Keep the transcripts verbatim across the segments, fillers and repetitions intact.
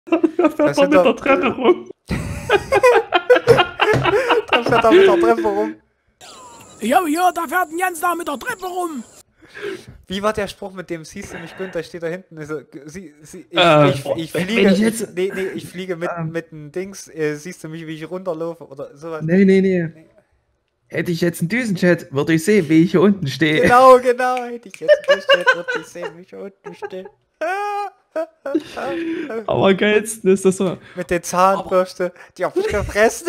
Da fährt er mit der Treppe rum. Da fährt er mit der Treppe rum. Jo, jo, da fährt ein Jens da mit der Treppe rum. Wie war der Spruch, mit dem siehst du mich, Günther, steht da hinten. Also, sie, sie, ich, Äh, ich, ich, ich wenn fliege, ich jetzt- ich, nee, nee, ich fliege mit, Ähm. mit einem Dings, äh, siehst du mich, wie ich runterlaufe oder sowas. Nee, nee, nee. Hätte ich jetzt einen Düsenchat, würde ich sehen, wie ich hier unten stehe. Genau, genau, hätte ich jetzt gestellt, würde ich sehen, wie ich unten stehe. Aber am geilsten ist das so. Mit der Zahnbürste, die hab ich gefressen.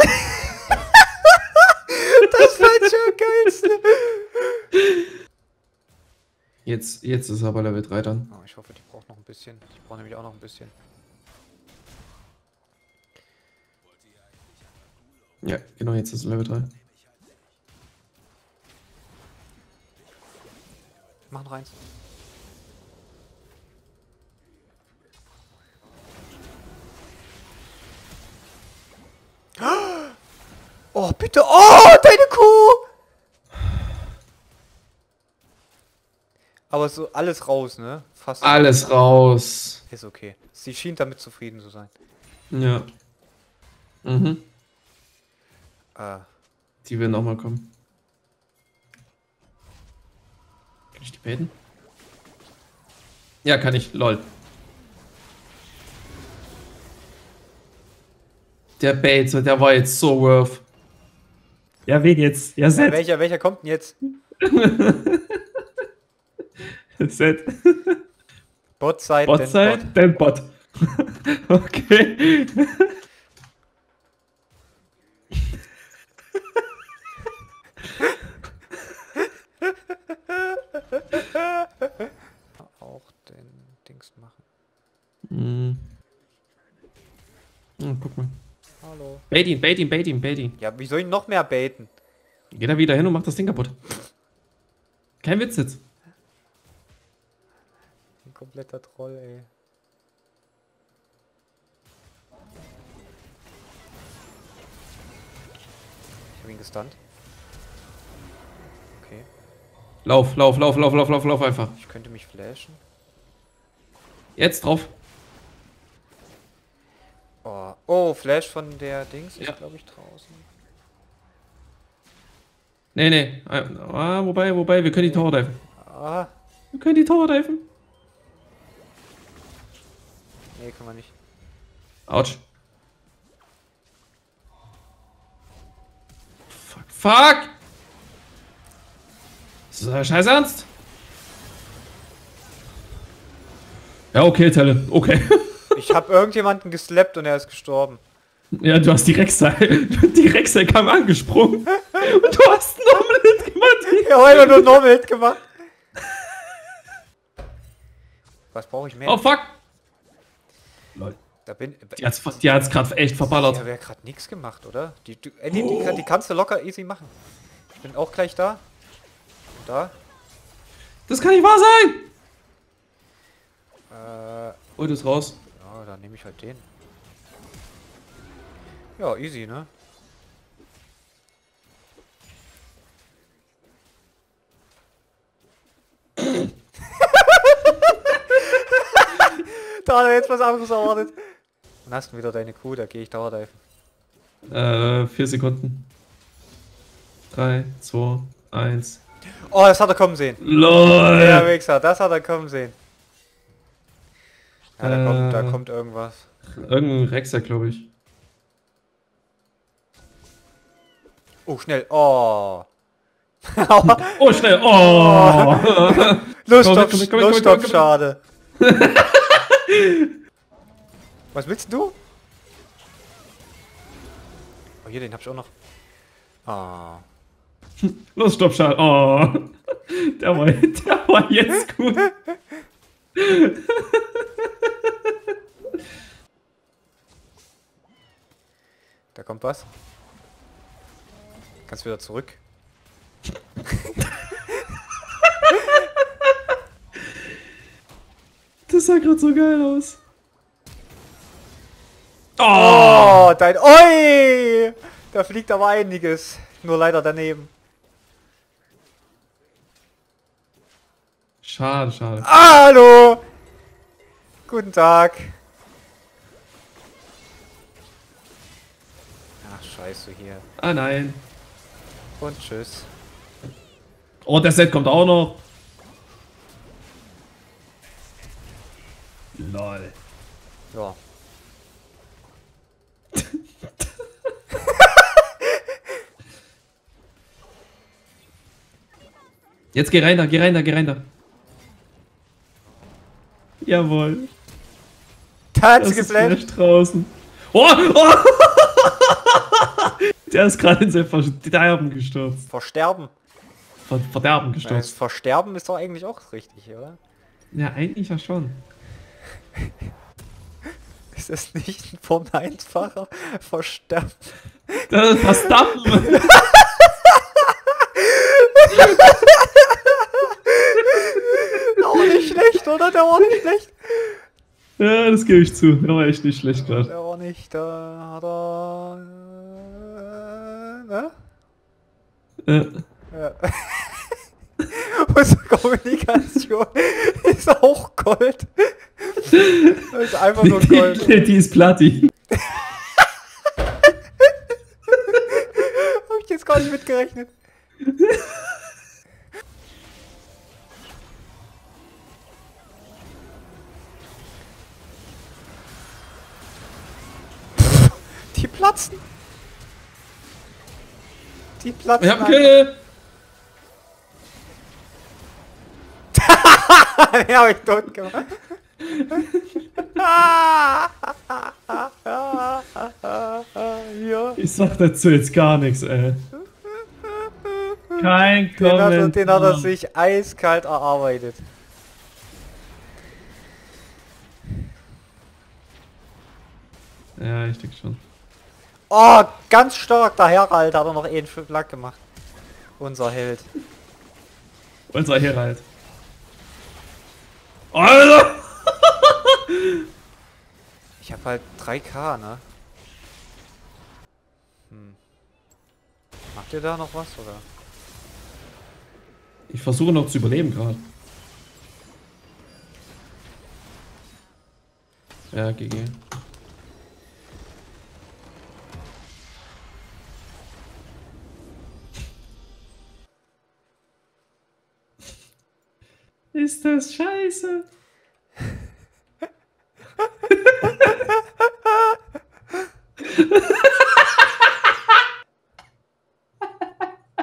Das war schon geilste. Jetzt, jetzt ist aber Level drei dann. Oh, ich hoffe, die braucht noch ein bisschen. Ich brauche nämlich auch noch ein bisschen. Ja, genau, jetzt ist Level drei. Mach noch eins. Oh, bitte. Oh, deine Kuh. Aber so alles raus, ne? Fast. Alles raus. Ist okay. Sie schien damit zufrieden zu sein. Ja. Mhm. Äh, Die will nochmal kommen. Kann ich die baiten? Ja, kann ich. Lol. Der Bait, der war jetzt so worth. Ja, wen jetzt? Ja, Set. welcher, welcher kommt denn jetzt? Set. Bot-Side, Bot-Side, dann Bot. Okay. Auch den Dings machen. Hm. Oh, guck mal. Hallo. Bait ihn, bait ihn, bait ihn, bait ihn. Ja, wie soll ich noch mehr baiten? Geh da wieder hin und mach das Ding kaputt. Kein Witz jetzt. Ein kompletter Troll, ey. Ich hab ihn gestunt. Okay. Lauf, lauf, lauf, lauf, lauf, lauf, lauf einfach. Ich könnte mich flashen. Jetzt drauf. Oh, oh, Flash von der Dings ist, Ja. glaube ich, draußen. Nee, nee. Ah, wobei, wobei, wir können die Tower diven. Ah, Wir können die Tower diven. nee, kann man nicht. Autsch. Fuck. Fuck! Ist das scheiß ernst? Ja, okay, Talon. Okay. Ich habe irgendjemanden geslappt und er ist gestorben. Ja, du hast die Rexer. Die Rexer kam angesprungen. Und du hast einen Omelette gemacht. Ja, heute nur Normal Hit gemacht. Was brauche ich mehr? Oh, fuck. Lol. Da bin Die hat's, die hat's gerade echt verballert. Ich habe ja gerade nichts gemacht, oder? Die, die, äh, die, die, die kannst du locker easy machen. Ich bin auch gleich da. Und da. Das kann nicht wahr sein. Äh, Hol das raus. ja, dann nehme ich halt den. Ja, easy, ne? Da hat er jetzt was anderes erwartet. Dann hast du wieder deine Kuh, da gehe ich Tower diven. Äh, vier Sekunden. Drei, zwei, eins. Oh, das hat er kommen sehen. LOL! Der Wichser, das hat er kommen sehen. Ja, da, Äh. kommt, da kommt irgendwas. Irgendein Rexer, glaube ich. Oh, schnell. Oh. Oh, schnell! Oh! Lust Komm, auf, komm, komm, komm, Lust komm, auf komm. Schade. Was willst du? Oh, hier, den hab ich auch noch. Ah. Los, stopp, schade. Oh! Der war, der war jetzt gut. Da kommt was. Kannst wieder zurück. Das sah gerade so geil aus. Oh! Oh, dein... Oi! Da fliegt aber einiges. Nur leider daneben. Schade, schade. Ah, hallo! Guten Tag. Scheiße hier. Ah nein. Und tschüss. Oh, der Set kommt auch noch. Lol. Ja. Jetzt geh rein da, geh rein da, geh rein da. Jawohl. Da hat Das sie ist geflasht. Flash draußen. Oh, oh. Der ist gerade in sein Verderben gestürzt. Versterben. Ver Verderben Na, das gestürzt. Versterben ist doch eigentlich auch richtig, oder? Ja, eigentlich ja schon. Ist das nicht ein verneintfacher Versterben? Das ist Verstappen. Der war nicht schlecht, oder? Der war nicht schlecht. Ja, das gebe ich zu. Der war echt nicht schlecht gerade. Der war nicht, da hat er... Äh, ne? Ja. Ja. Unsere Kommunikation ist auch Gold. Das ist einfach nur Gold. Die, die ist Platin. Hab ich jetzt gar nicht mitgerechnet. Die platzen. Die platzen. Ich hab einfach. Kill. Den hab ich tot gemacht. Ja. Ich sag dazu jetzt gar nichts, ey. Kein Den hat, er, Kommentar. den hat er sich eiskalt erarbeitet. Ja, ich denke schon. Oh, ganz stark. Der Herald hat er noch einen Flack gemacht. Unser Held. Unser Herald. Alter! Ich hab halt drei K, ne? Hm. Macht ihr da noch was, oder? Ich versuche noch zu überleben gerade. Ja, G G. Ist das scheiße?